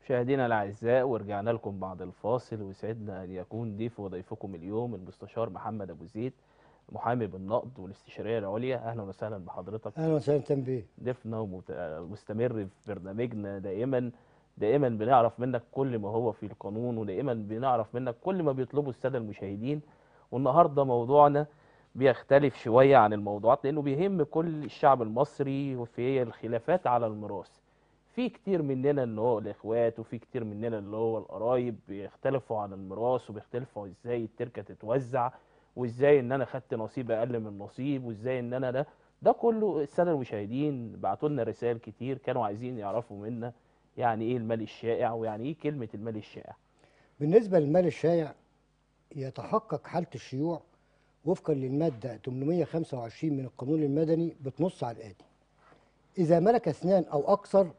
مشاهدينا الأعزاء، ورجعنا لكم بعد الفاصل، ويسعدنا أن يكون ضيف وضيفكم اليوم المستشار محمد أبو زيد، محامي بالنقد والاستشارية العليا. أهلا وسهلا بحضرتك. اهلا وسهلا تنبيه. ضيفنا ومستمر في برنامجنا دائما. دائما بنعرف منك كل ما هو في القانون، ودائما بنعرف منك كل ما بيطلبه السادة المشاهدين. والنهارده موضوعنا بيختلف شوية عن الموضوعات لأنه بيهم كل الشعب المصري، وفي الخلافات على الميراث. في كتير مننا اللي هو الإخوات، وفي كتير مننا اللي هو القرايب بيختلفوا عن الميراث، وبيختلفوا ازاي التركة تتوزع، وازاي ان انا خدت نصيب اقل من نصيب، وازاي ان انا ده كله. الساده المشاهدين بعتوا لنا رسائل كتير، كانوا عايزين يعرفوا منا يعني ايه المال الشائع، ويعني ايه كلمة المال الشائع. بالنسبه للمال الشائع، يتحقق حاله الشيوع وفقا للماده 825 من القانون المدني، بتنص على الاتي: اذا ملك اثنان او اكثر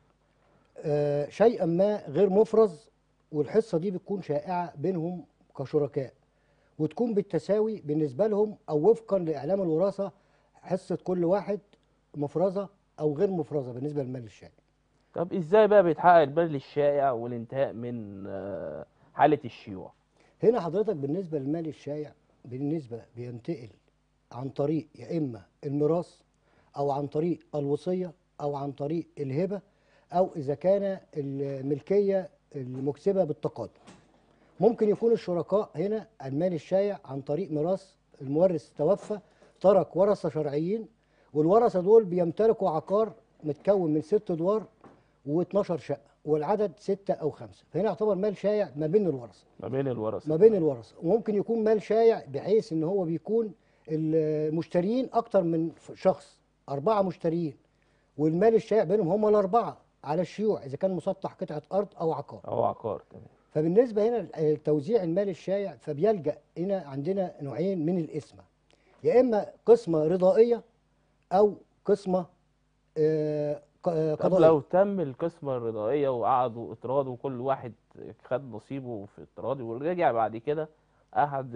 شيئا ما غير مفرز، والحصه دي بتكون شائعه بينهم كشركاء، وتكون بالتساوي بالنسبه لهم، او وفقا لاعلام الوراثه حصه كل واحد مفرزه او غير مفرزه بالنسبه للمال الشائع. طب ازاي بقى بيتحقق المال الشائع والانتهاء من حالة الشيوع؟ هنا حضرتك بالنسبه للمال الشائع، بينتقل عن طريق يا اما الميراث، او عن طريق الوصيه، او عن طريق الهبه، او اذا كان الملكيه المكسبه بالتقادم. ممكن يكون الشركاء هنا المال الشائع عن طريق ميراث. المورث توفى، ترك ورثه شرعيين، والورثه دول بيمتلكوا عقار متكون من 6 ادوار و12 شقه، والعدد 6 او 5، فهنا يعتبر مال شائع ما بين الورثه. ما بين الورثة، ما بين تمام. الورثه. وممكن يكون مال شائع بحيث ان هو بيكون المشترين اكتر من شخص، 4 مشترين، والمال الشائع بينهم هم الاربعه على الشيوع، اذا كان مسطح قطعه ارض او عقار. او عقار، تمام. فبالنسبه هنا توزيع المال الشائع، فبيلجا هنا عندنا نوعين من القسمه: يا اما قسمه رضائيه، او قسمه طب قضائيه. لو تم القسمة الرضائية وقعدوا اتراضوا، وكل واحد خد نصيبه في التراضي، ورجع بعد كده أحد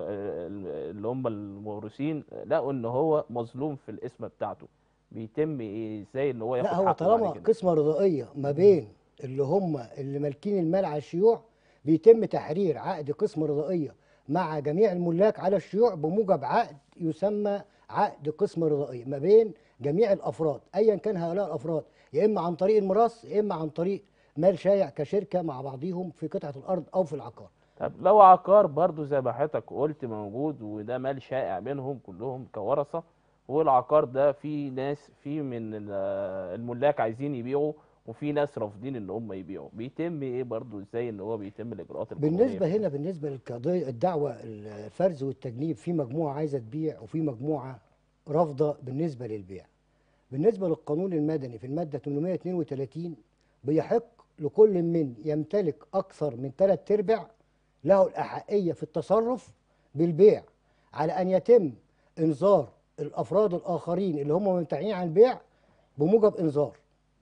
اللي هم المورثين لقوا إن هو مظلوم في القسمة بتاعته، بيتم إيه؟ إزاي إن هو لا، ياخد هو حقه بعد طالما كده؟ قسمة رضائية ما بين اللي هم اللي مالكين المال على الشيوع، بيتم تحرير عقد قسمة رضائية مع جميع الملاك على الشيوع بموجب عقد يسمى عقد قسمة رضائية ما بين جميع الأفراد، أيا كان هؤلاء الأفراد، يا إما عن طريق الميراث، يا إما عن طريق مال شايع كشركة مع بعضهم في قطعة الأرض أو في العقار. طب لو عقار برضو زي ما حضرتك قلت موجود، وده مال شائع بينهم كلهم كورثة، والعقار ده في ناس في من الملاك عايزين يبيعوا، وفي ناس رافضين ان هم يبيعوا، بيتم ايه برضو؟ ازاي ان هو بيتم الاجراءات القانونية بالنسبة في كده؟ هنا، بالنسبة للقضية الدعوة الفرز والتجنيب، في مجموعة عايزة تبيع وفي مجموعة رافضة بالنسبة للبيع. بالنسبة للقانون المدني في المادة 832، بيحق لكل من يمتلك أكثر من 3/4 له الأحقية في التصرف بالبيع، على أن يتم إنذار الأفراد الآخرين اللي هم ممتنعين عن البيع بموجب إنذار،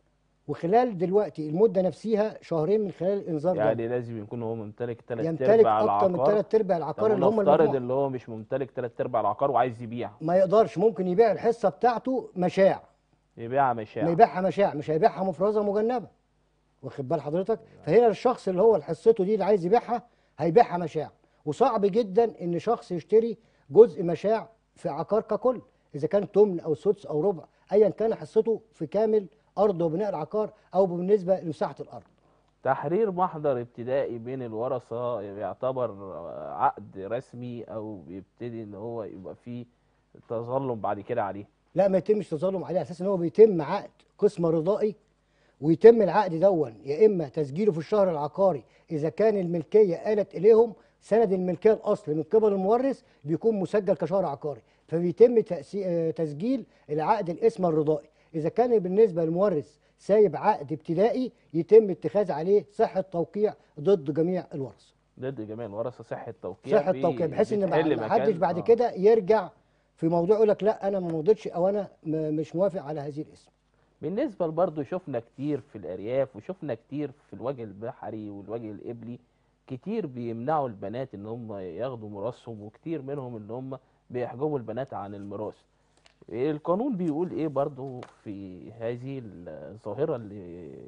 وخلال دلوقتي المدة نفسها شهرين من خلال الإنذار ده. يعني لازم يكون هو ممتلك تلات يمتلك ارباع أكتر من العقار؟ 3/4 طب العقار اللي هم ونفترض المجموعة. اللي هو مش ممتلك تلات ارباع العقار وعايز يبيع، ما يقدرش، ممكن يبيع الحصة بتاعته مشاع. يبيعها ما مشاع؟ يبيعها مشاع، مش هيبيعها مفرزة مجنبة. واخد بال حضرتك؟ فهنا الشخص اللي هو حصته دي اللي عايز يبيعها هيبيعها مشاع. وصعب جدا ان شخص يشتري جزء مشاع في عقار ككل، اذا كان تمن او سدس او ربع، ايا كان حصته في كامل ارض وبناء العقار او بالنسبه لمساحه الارض. تحرير محضر ابتدائي بين الورثة يعتبر عقد رسمي، او بيبتدي ان هو يبقى فيه تظلم بعد كده عليه؟ لا، ما يتمش تظلم عليه، على اساس ان هو بيتم عقد قسم رضائي، ويتم العقد دون يا اما تسجيله في الشهر العقاري اذا كان الملكيه آلت اليهم سند الملكيه الاصلي من قبل المورث، بيكون مسجل كشهر عقاري، فبيتم تسجيل العقد الاسم الرضائي. اذا كان بالنسبه للمورث سايب عقد ابتدائي، يتم اتخاذ عليه صحه توقيع ضد جميع الورثه. ضد جميع الورثة صحة توقيع صحه توقيع بحيث ان بتحل ما حدش مكان بعد كده يرجع في موضوع يقول لك لا انا ما مضيتش، او انا مش موافق على هذه الاسم. بالنسبة برضه شفنا كتير في الأرياف، وشفنا كتير في الوجه البحري والوجه الإبلي، كتير بيمنعوا البنات إن هم ياخدوا ميراثهم، وكتير منهم إن هم بيحجبوا البنات عن الميراث. القانون بيقول إيه برضه في هذه الظاهرة اللي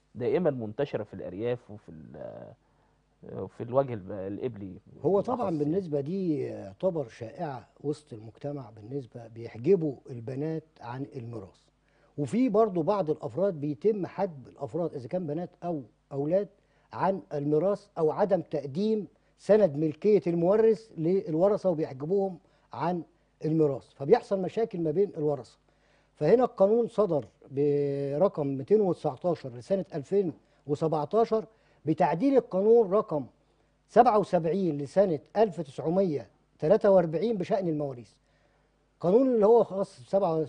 دائما منتشره في الارياف وفي الوجه القبلي هو طبعا بالاخص يعني. بالنسبة دي يعتبر شائعة وسط المجتمع، بالنسبة بيحجبوا البنات عن الميراث. وفي برضو بعض الأفراد بيتم حجب الأفراد إذا كان بنات أو أولاد عن الميراث، أو عدم تقديم سند ملكية المورث للورثة وبيحجبوهم عن الميراث، فبيحصل مشاكل ما بين الورثة. فهنا القانون صدر برقم 219 لسنة 2017 بتعديل القانون رقم 77 لسنة 1943 بشأن المواريث. قانون اللي هو خاص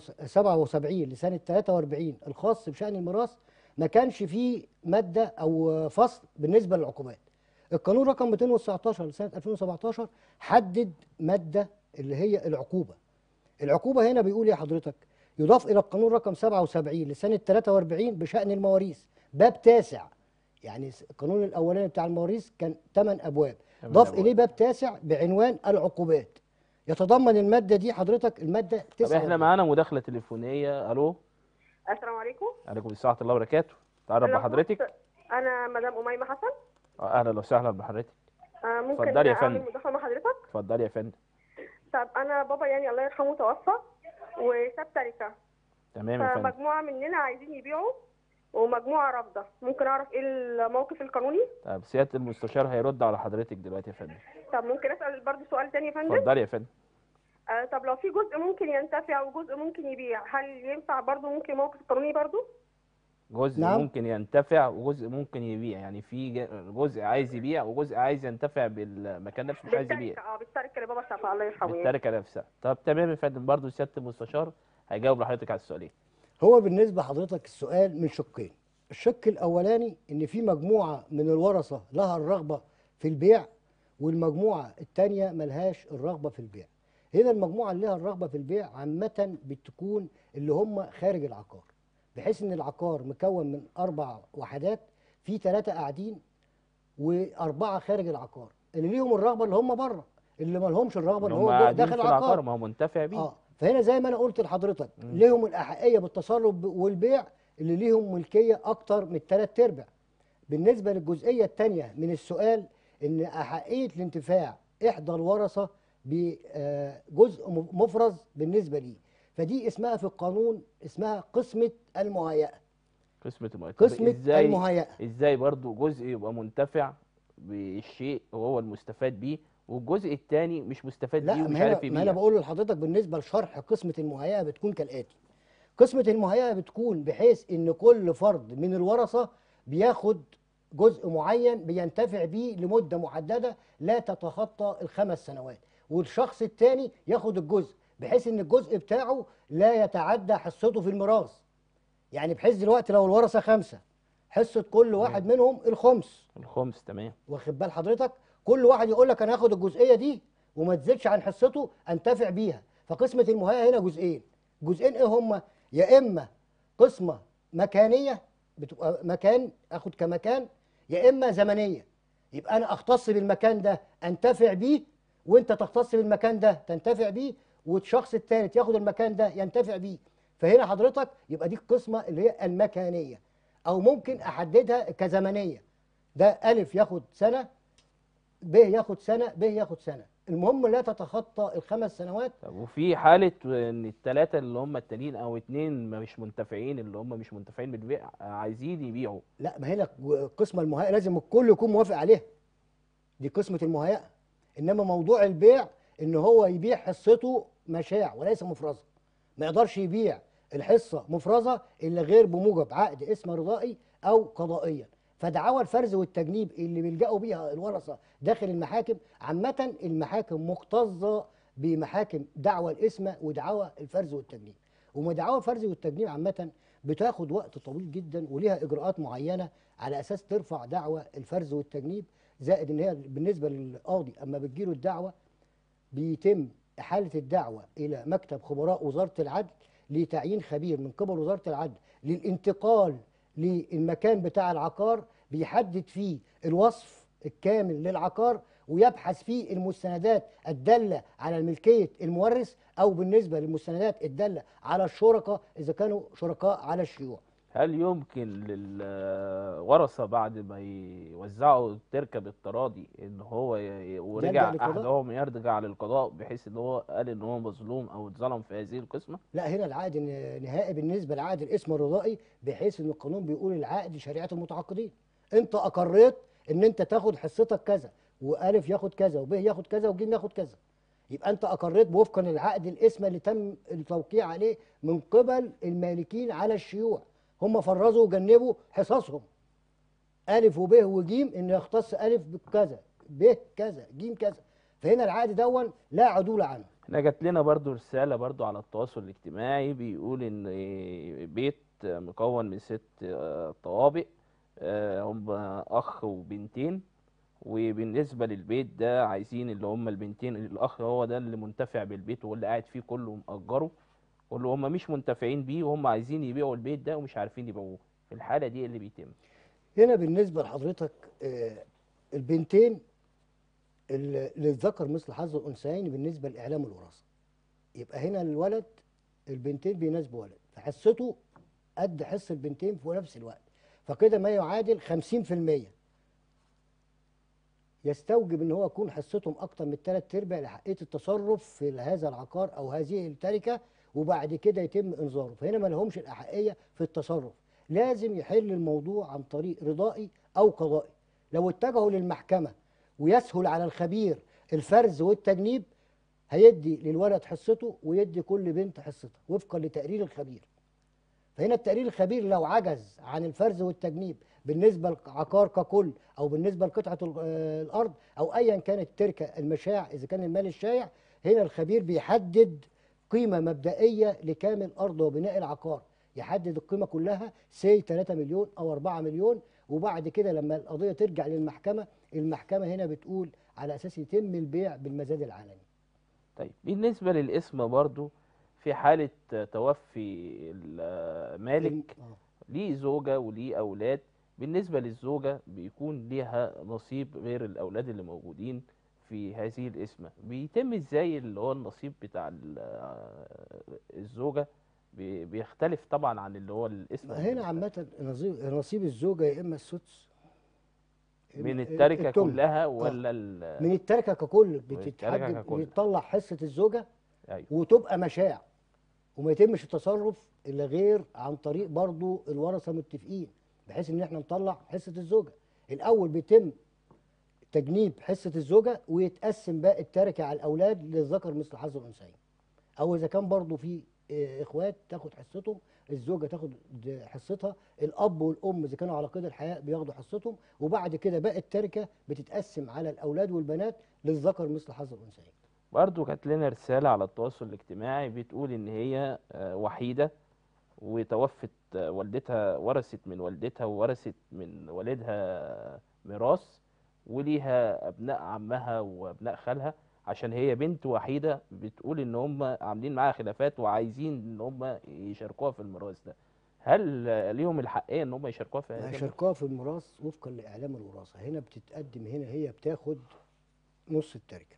77 لسنة 43 الخاص بشأن الميراث ما كانش فيه مادة أو فصل بالنسبة للعقوبات. القانون رقم 219 لسنة 2017 حدد مادة اللي هي العقوبة. العقوبة هنا بيقول يا حضرتك: يضاف إلى القانون رقم 77 لسنة 43 بشأن المواريث باب تاسع. يعني القانون الأولاني بتاع المواريث كان 8 أبواب، تمام ضاف يا أبو إليه باب تاسع بعنوان العقوبات. يتضمن المادة دي حضرتك المادة طب 49. احنا معانا مداخله تليفونيه. الو. السلام عليكم. عليكم السلام ورحمه الله وبركاته. تعرف لو بحضرتك. سمحت، انا مدام اميمه حسن. اهلا وسهلا بحضرتك. ممكن اتفضلي يا اعمل فندم. مداخله مع حضرتك؟ اتفضلي يا فندم. طب انا بابا يعني الله يرحمه توفى وساب تركه، تمام يا فندم. فمجموعه مننا عايزين يبيعوا ومجموعه رافضه. ممكن اعرف ايه الموقف القانوني؟ طب سياده المستشار هيرد على حضرتك دلوقتي يا فندم. طب ممكن اسال برضه سؤال تاني يا فندم؟ اتفضلي يا فندم. طب لو في جزء ممكن ينتفع وجزء ممكن يبيع، هل ينفع برضه؟ ممكن موقف قانوني برضه؟ جزء نعم. ممكن ينتفع وجزء ممكن يبيع، يعني في جزء عايز يبيع وجزء عايز ينتفع بالمكان نفسه مش عايز يبيع. بالتركه اللي بابا سابها الله يرحمه يعني. بالتركه نفسها. طب تمام يا فندم، برضه سياده المستشار هيجاوب لحضرتك على السؤالين. هو بالنسبة حضرتك السؤال من شقين. الشق الأولاني إن في مجموعة من الورثة لها الرغبة في البيع، والمجموعة التانية ملهاش الرغبة في البيع. هنا المجموعة اللي لها الرغبة في البيع عامة بتكون اللي هم خارج العقار، بحيث إن العقار مكون من 4 وحدات، في 3 قاعدين و4 خارج العقار. اللي ليهم الرغبة اللي هم بره، اللي ما لهمش الرغبة اللي اللي هم هو قاعدين داخل في العقار العقار. ما هو منتفع بيه. فهنا زي ما انا قلت لحضرتك ليهم الاحقيه بالتصرف والبيع اللي ليهم ملكيه اكتر من 3/4. بالنسبه للجزئيه الثانيه من السؤال، ان احقيه الانتفاع احدى الورثه بجزء مفرز بالنسبه ليه، فدي اسمها في القانون اسمها قسمه المهيئه. قسمة المهيئة. قسمة ازاي المهيئة. ازاي برضو جزء يبقى منتفع بالشيء وهو المستفاد بيه، والجزء الثاني مش مستفاد لا، بيه ومش ما عارف انا يبيع. بقول لحضرتك بالنسبه لشرح قسمه المهيئه بتكون كالاتي. قسمه المهيئه بتكون بحيث ان كل فرد من الورثه بياخد جزء معين بينتفع بيه لمده محدده لا تتخطى ال5 سنوات، والشخص الثاني ياخد الجزء بحيث ان الجزء بتاعه لا يتعدى حصته في الميراث. يعني بحيث دلوقتي لو الورثه 5، حصه كل واحد منهم الخمس. الخمس. تمام. واخد بال حضرتك؟ كل واحد يقول لك انا هاخد الجزئيه دي وما تزيدش عن حصته انتفع بيها. فقسمه المهيئه هنا جزئين. جزئين ايه هما؟ يا اما قسمه مكانيه بتبقى مكان اخد كمكان، يا اما زمنيه يبقى انا اختص بالمكان ده انتفع بيه، وانت تختص بالمكان ده تنتفع بيه، والشخص الثالث ياخد المكان ده ينتفع بيه. فهنا حضرتك يبقى دي القسمه اللي هي المكانيه، او ممكن احددها كزمنيه. ده ألف ياخد سنة، ب ياخد سنة، ب ياخد سنة، المهم لا تتخطى ال5 سنوات. طب وفي حالة ان الثلاثة اللي هم التانيين او اتنين مش منتفعين، اللي هم مش منتفعين بالبيع عايزين يبيعوا. لا، ما هنا القسمة المهيئة لازم الكل يكون موافق عليها، دي قسمة المهيئة. إنما موضوع البيع إن هو يبيع حصته مشاع وليس مفرزة. ما يقدرش يبيع الحصة مفرزة إلا غير بموجب عقد اسم رضائي أو قضائيا. فدعاوى الفرز والتجنيب اللي بيلجأوا بيها الورثة داخل المحاكم، عامة المحاكم مكتظة بمحاكم دعوى الاسم ودعاوى الفرز والتجنيب. ودعاوى الفرز والتجنيب عامة بتاخد وقت طويل جدا وليها إجراءات معينة على أساس ترفع دعوى الفرز والتجنيب. زائد إن هي بالنسبة للقاضي أما بتجيله الدعوة بيتم إحالة الدعوة إلى مكتب خبراء وزارة العدل لتعيين خبير من قبل وزارة العدل للانتقال للمكان بتاع العقار، بيحدد فيه الوصف الكامل للعقار ويبحث فيه المستندات الدالة على ملكية المورث، أو بالنسبة للمستندات الدالة على الشركاء إذا كانوا شركاء على الشيوع. هل يمكن للورثة بعد ما يوزعوا التركة بالتراضي ان هو يلجأ ورجع للقضاء؟ احدهم يرجع للقضاء بحيث ان هو قال ان هو مظلوم او اتظلم في هذه القسمة؟ لا، هنا العقد نهائي بالنسبه لعقد الاسم الرضائي، بحيث ان القانون بيقول العقد شريعه المتعاقدين. انت اقريت ان انت تاخد حصتك كذا، والف ياخد كذا، وب ياخد كذا، وج ياخد كذا. يبقى انت اقريت وفقا للعقد الاسم اللي تم التوقيع عليه من قبل المالكين على الشيوع. هم فرزوا وجنبوا حصصهم الف وب وجيم ان يختص الف بكذا، ب كذا، ج كذا. فهنا العقد دون لا عدول عنه. احنا جات لنا برضو رسالة برضو على التواصل الاجتماعي بيقول ان بيت مكون من 6 طوابق، هم اخ وبنتين، وبالنسبة للبيت ده عايزين اللي هم البنتين، الاخ هو ده اللي منتفع بالبيت واللي قاعد فيه كله مأجره، واللي هم مش منتفعين بيه وهم عايزين يبيعوا البيت ده ومش عارفين يبيعوه. في الحالة دي إيه اللي بيتم؟ هنا بالنسبه لحضرتك البنتين للذكر مثل حظ الانثيين بالنسبه لاعلام الوراثه. يبقى هنا الولد، البنتين بيناسبوا ولد، فحصته قد حص البنتين في نفس الوقت، فكده ما يعادل 50%. يستوجب ان هو يكون حصتهم اكتر من 3/4 لحقيه التصرف في هذا العقار او هذه التركه، وبعد كده يتم انذاره. فهنا ما لهمش الاحقيه في التصرف، لازم يحل الموضوع عن طريق رضائي او قضائي. لو اتجهوا للمحكمه ويسهل على الخبير الفرز والتجنيب، هيدي للولد حصته ويدي كل بنت حصتها وفقا لتقرير الخبير. فهنا التقرير الخبير لو عجز عن الفرز والتجنيب بالنسبه للعقار ككل، او بالنسبه لقطعه الارض، او ايا كانت التركه المشاع اذا كان المال الشائع، هنا الخبير بيحدد قيمه مبدئيه لكامل ارض وبناء العقار. يحدد القيمه كلها سي 3 مليون او 4 مليون، وبعد كده لما القضيه ترجع للمحكمه، المحكمه هنا بتقول على اساس يتم البيع بالمزاد العلني. طيب بالنسبة للاسم برضو، في حالة توفي المالك آه. ليه زوجة وليه أولاد، بالنسبة للزوجة بيكون ليها نصيب غير الأولاد اللي موجودين في هذه القسمة. بيتم ازاي اللي هو النصيب بتاع الزوجة بيختلف طبعا عن اللي هو القسمة هنا المختلف عامه نصيب الزوجه يا اما السدس، من التركة التمن. كلها اه، ولا من التركه ككل من التركة بتتحدد، ككل؟ بيطلع حصه الزوجه ايوه. وتبقى مشاع، وما يتمش التصرف الا غير عن طريق برضو الورثه متفقين، بحيث ان احنا نطلع حصه الزوجه. الاول بيتم تجنيب حصه الزوجه ويتقسم باقي التركه على الاولاد للذكر مثل حظ الانثيين، او اذا كان برضو في اخوات تاخد حصتهم، الزوجه تاخد حصتها، الاب والام اذا كانوا على قيد الحياه بياخدوا حصتهم، وبعد كده باقي التركه بتتقسم على الاولاد والبنات للذكر مثل حظ الانثيين. برضو جات لنا رسالة على التواصل الاجتماعي بتقول إن هي وحيدة وتوفت والدتها، ورثت من والدتها وورثت من والدها ميراث، وليها أبناء عمها وأبناء خالها، عشان هي بنت وحيدة. بتقول إن هم عاملين معاها خلافات وعايزين إن هم يشاركوها في الميراث ده. هل ليهم الحقية إن هم يشاركوها في ما هذا الميراث؟ شاركوها في الميراث وفقا لاعلام الوراثه. هنا بتتقدم، هنا هي بتاخد نص التركه،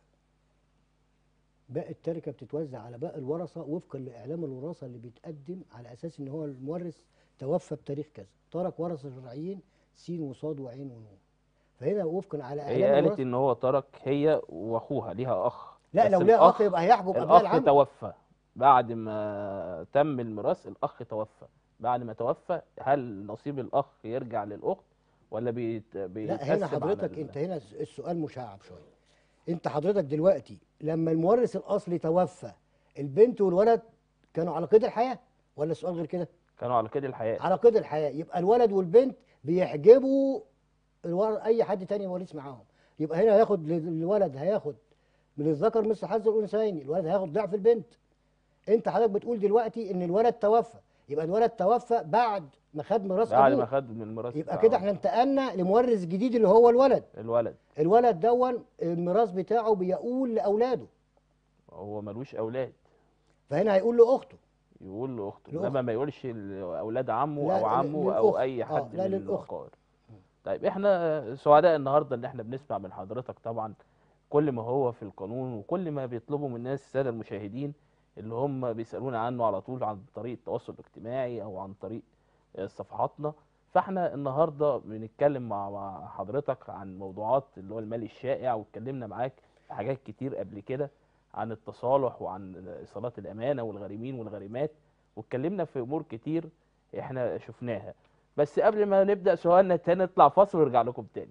باقي التركه بتتوزع على باقي الورثه وفقا لاعلام الوراثه اللي بيتقدم على اساس ان هو المورث توفى بتاريخ كذا، ترك ورثه شرعيين س وصاد وعين ونون. فهنا وفقا على هي اعلام قالت الوراثه. إن هو ترك هي وأخوها، ليها أخ، لا، بس لو ليها اخ الأخ يبقى هيحجب ابناء الأخ العم. توفى. بعد ما تم الميراث الأخ توفى، بعد ما توفى هل نصيب الأخ يرجع للأخت ولا لا، هنا بيتقسم على حضرتك انت هنا السؤال مشعب شويه. انت حضرتك دلوقتي لما المورث الاصلي توفى، البنت والولد كانوا على قيد الحياه ولا السؤال غير كده؟ كانوا على قيد الحياة. على قيد الحياه، يبقى الولد والبنت بيحجبوا اي حد تاني مواليد معاهم. يبقى هنا هياخد الولد هياخد من الذكر مثل حظ الانثيين، الولد هياخد ضعف البنت. انت حضرتك بتقول دلوقتي ان الولد توفى، يبقى الولد توفى بعد ما خد ميراث بعد ما ابوه، خد من الميراث يبقى بتاع كده احنا انتقلنا لمورث جديد اللي هو الولد. الولد. الولد دون الميراث بتاعه بيقول لاولاده، هو ملوش أولاد، فهنا هيقول لاخته. يقول لأخته، إنما لاخته، ما يقولش لأولاد عمه لا أو عمه أو للاخت، أي حد لا من للاخت. الأقارب. طيب احنا سعداء النهارده ان احنا بنسمع من حضرتك طبعا كل ما هو في القانون وكل ما بيطلبه من الناس الساده المشاهدين اللي هم بيسالونا عنه على طول عن طريق التواصل الاجتماعي او عن طريق صفحاتنا. فاحنا النهارده بنتكلم مع حضرتك عن موضوعات اللي هو المال الشائع، واتكلمنا معاك في حاجات كتير قبل كده عن التصالح وعن ايصالات الامانه والغارمين والغارمات، واتكلمنا في امور كتير احنا شفناها. بس قبل ما نبدا سؤالنا التاني نطلع فاصل ونرجع لكم تاني.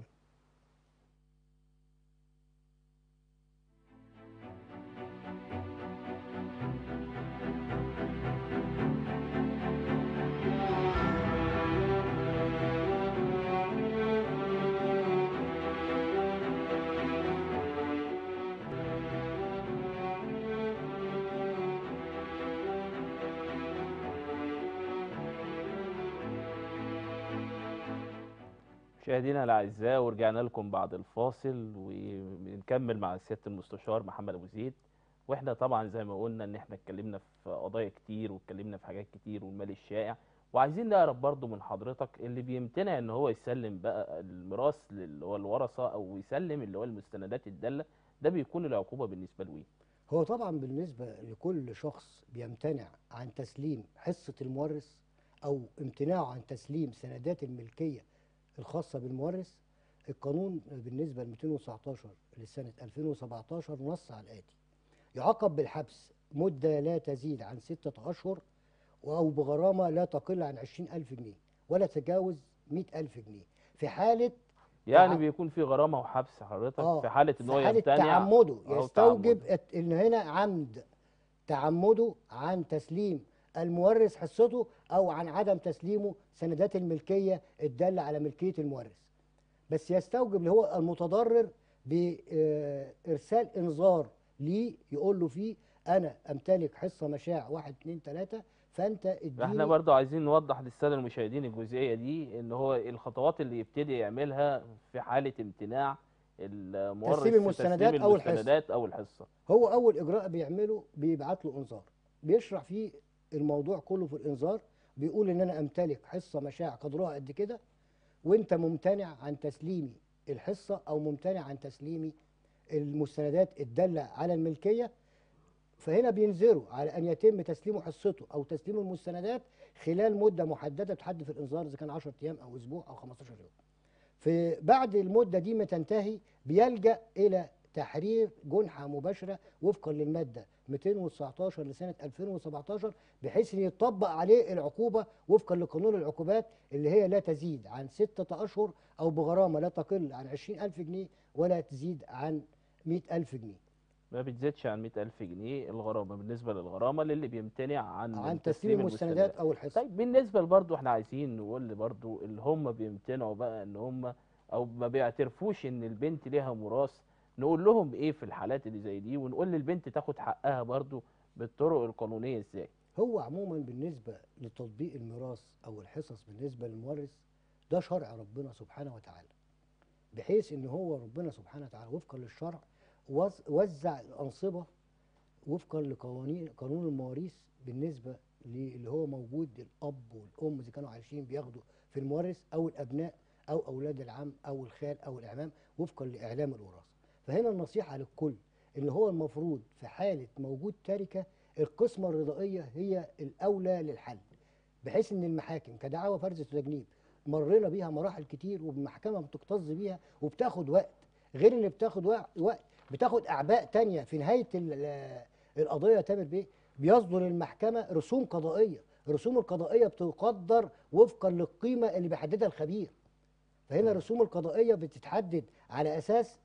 مشاهدينا الاعزاء، ورجعنا لكم بعد الفاصل وبنكمل مع سياده المستشار محمد ابو زيد. واحنا طبعا زي ما قلنا ان احنا اتكلمنا في قضايا كتير واتكلمنا في حاجات كتير والمال الشائع، وعايزين نعرف برضو من حضرتك اللي بيمتنع ان هو يسلم بقى الميراث اللي هو الورثه او يسلم اللي هو المستندات الداله، ده بيكون العقوبه بالنسبه له ايه؟ هو طبعا بالنسبة لكل شخص بيمتنع عن تسليم حصة المورث أو امتناعه عن تسليم سندات الملكية الخاصة بالمورث، القانون بالنسبة ل 219 لسنة 2017 نص على الآتي: يعاقب بالحبس مدة لا تزيد عن 6 أشهر، أو بغرامة لا تقل عن 20,000 جنيه ولا تتجاوز 100,000 جنيه في حالة يعني بيكون في غرامه وحبس حضرتك في حاله ان في هو حالة يمتنع تعمده، او يستوجب تعمد. إن هنا عمد تعمده عن تسليم المورث حصته، أو عن عدم تسليمه سندات الملكية الدالة على ملكية المورث. بس يستوجب اللي هو المتضرر بإرسال إنذار ليه يقول له فيه: أنا أمتلك حصة مشاع 1 2 3، فأنت احنا اديني. برضو عايزين نوضح للساده المشاهدين الجزئيه دي، ان هو الخطوات اللي يبتدي يعملها في حاله امتناع تسليم المورث في تسليم المستندات أو الحصة، المستندات او الحصه. هو أول إجراء بيعمله بيبعت له إنذار، بيشرح فيه الموضوع كله في الإنذار. بيقول إن أنا أمتلك حصة مشاع قدرها قد كده، وأنت ممتنع عن تسليمي الحصة أو ممتنع عن تسليمي المستندات الدالة على الملكية. فهنا بينذروا على ان يتم تسليم حصته او تسليم المستندات خلال مده محدده تحدد في الانذار، اذا كان 10 ايام او اسبوع او 15 يوم. في بعد المده دي ما تنتهي بيلجا الى تحرير جنحه مباشره وفقا للماده 219 لسنه 2017، بحيث ان يطبق عليه العقوبه وفقا لقانون العقوبات اللي هي لا تزيد عن 6 اشهر، او بغرامه لا تقل عن 20,000 جنيه ولا تزيد عن 100,000 جنيه ما بتزيدش عن 100,000 جنيه الغرامه، بالنسبه للغرامه للي بيمتنع عن عن تسليم تسليم المستندات المستندات. او الحصه. طيب بالنسبه برضو احنا عايزين نقول برضو اللي هم بيمتنعوا بقى ان هم او ما بيعترفوش ان البنت ليها ميراث، نقول لهم ايه في الحالات اللي زي دي، ونقول للبنت تاخد حقها برضو بالطرق القانونيه ازاي؟ هو عموما بالنسبة لتطبيق الميراث أو الحصص بالنسبة للمورث، ده شرع ربنا سبحانه وتعالى، بحيث إن هو ربنا سبحانه وتعالى وفقا للشرع وزع الأنصبة وفقا لقوانين قانون المواريث بالنسبة اللي هو موجود الأب والأم إذا كانوا عايشين بياخدوا في المورث، أو الأبناء أو أولاد العم أو الخال أو الإعمام وفقا لإعلام الوراثة. فهنا النصيحة للكل إن هو المفروض في حالة موجود تركة القسمة الرضائية هي الأولى للحل، بحيث إن المحاكم كدعاوى فرز وتجنيب مرينا بيها مراحل كتير، والمحكمة بتكتظ بيها وبتاخد وقت، غير اللي بتاخد وقت بتاخد أعباء تانية. في نهاية القضية يا تامر بيه بيصدر المحكمة رسوم قضائية، الرسوم القضائية بتقدر وفقا للقيمة اللي بيحددها الخبير. فهنا الرسوم القضائية بتتحدد على أساس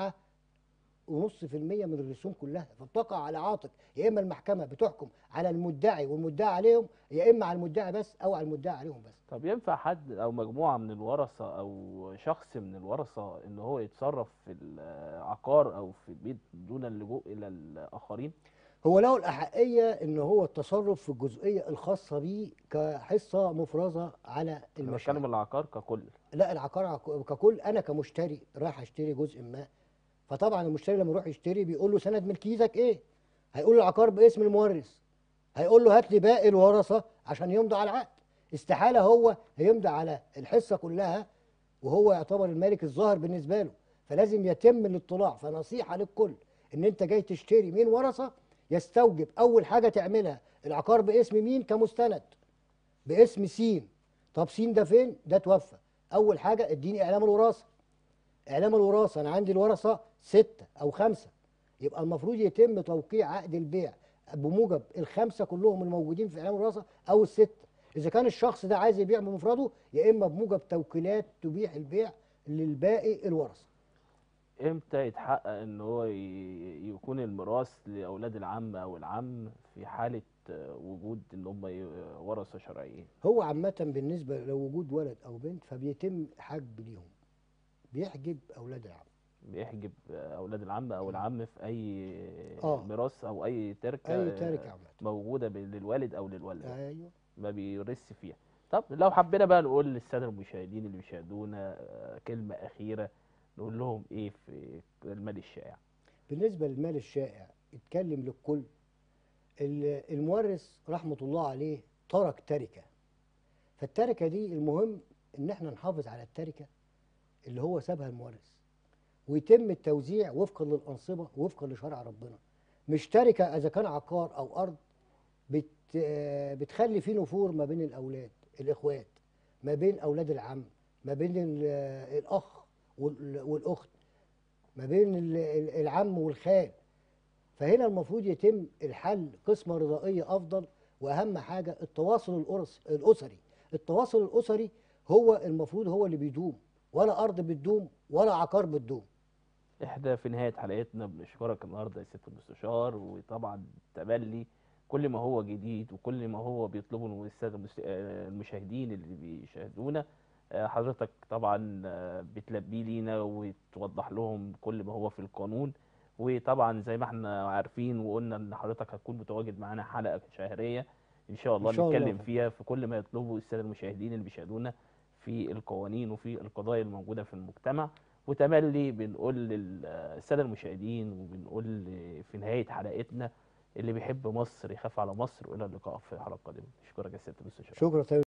7.5% من الرسوم كلها، فبتقع على عاتق يا إما المحكمة بتحكم على المدعي والمدعي عليهم، يا إما على المدعي بس أو على المدعي عليهم بس. طب ينفع حد او مجموعه من الورثه او شخص من الورثه ان هو يتصرف في العقار او في البيت دون اللجوء الى الاخرين؟ هو له الأحقية إن هو التصرف في الجزئية الخاصة بيه كحصة مفرزة على انا المشاع. بتكلم العقار ككل. لا، العقار ككل. أنا كمشتري رايح أشتري جزء ما، فطبعا المشتري لما يروح يشتري بيقول له سند ملكيتك إيه؟ هيقول له العقار باسم المورث، هيقول له هات لي باقي الورثة عشان يمضوا على العقد. استحالة هو هيمضي على الحصة كلها وهو يعتبر المالك الظاهر بالنسبة له، فلازم يتم الاطلاع. فنصيحة للكل إن أنت جاي تشتري مين ورثة، يستوجب أول حاجة تعملها العقار باسم مين كمستند، باسم سين، طب س ده فين؟ ده توفى. اول حاجه اديني اعلام الوراثه. اعلام الوراثه انا عندي الورثه 6 أو 5، يبقى المفروض يتم توقيع عقد البيع بموجب ال5 كلهم الموجودين في اعلام الوراثه او ال6. اذا كان الشخص ده عايز يبيع بمفرده، يا اما بموجب توكيلات تبيح البيع للباقي الورثه. امتى يتحقق ان هو يكون الميراث لاولاد العم او العم في حاله وجود ان هم ورثه شرعيين؟ هو عامه بالنسبه لو وجود ولد او بنت فبيتم حجب ليهم، بيحجب اولاد العم. بيحجب اولاد العم او العم في اي اه ميراث او اي تركه اي تارك عامه. موجوده للوالد او للوالده، ايوه. ما بيورثش فيها. طب لو حبينا بقى نقول للساده المشاهدين اللي بيشاهدونا كلمه اخيره، نقول لهم ايه في المال الشائع؟ بالنسبه للمال الشائع اتكلم للكل. المورث رحمه الله عليه ترك تركه، فالتركه دي المهم ان احنا نحافظ على التركه اللي هو سابها المورث، ويتم التوزيع وفقا للانصبه وفقا لشرع ربنا. مش تركه اذا كان عقار او ارض بت بتخلي فيه نفور ما بين الاولاد الاخوات، ما بين اولاد العم، ما بين الاخ والاخت، ما بين العم والخال. فهنا المفروض يتم الحل قسمة رضائية أفضل. وأهم حاجة التواصل الأسري. التواصل الأسري هو المفروض هو اللي بيدوم، ولا أرض بتدوم ولا عقار بتدوم. احنا في نهاية حلقتنا بنشكرك النهارده يا سيادة المستشار، وطبعا تبلي كل ما هو جديد وكل ما هو بيطلبه من السادة المشاهدين اللي بيشاهدونا. حضرتك طبعا بتلبيه لينا وتوضح لهم كل ما هو في القانون. وطبعا زي ما احنا عارفين وقلنا ان حضرتك هتكون متواجد معانا حلقة شهرية ان شاء إن الله شاء الله يا نتكلم فندم. فيها في كل ما يطلبه السادة المشاهدين اللي بيشاهدونا في القوانين وفي القضايا الموجودة في المجتمع. وتملي بنقول للسادة المشاهدين وبنقول في نهاية حلقتنا: اللي بيحب مصر يخاف على مصر. وإلى اللقاء في حلقة قادمة. أشكرك يا سيادة المستشار. شكرا.